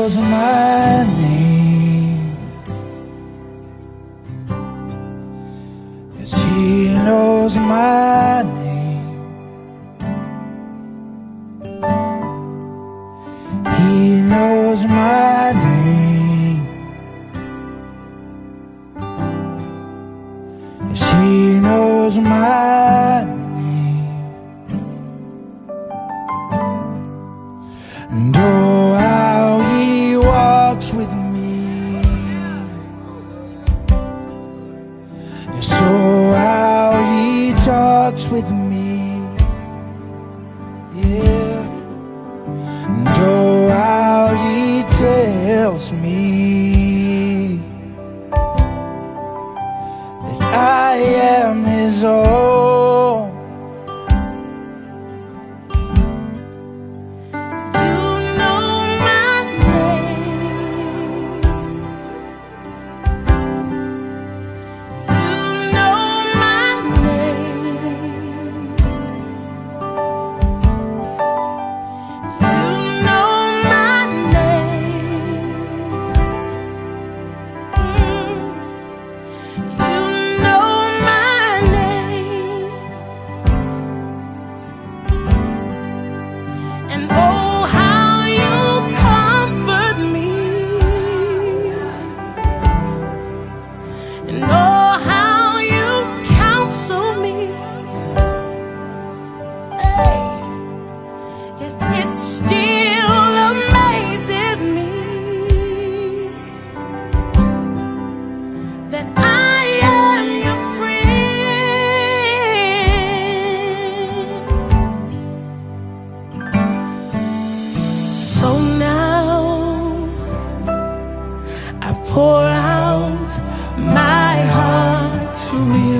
knows my name. Yes, he knows my name. He knows my name. Yes, he knows my name. And oh, how he walks with me. Yes, oh, how he talks with me. Yeah. And oh, how he tells me that I am his own. And oh, how you counsel me. Hey. Yet it still amazes me that I am your friend. So now I pour out my heart to you.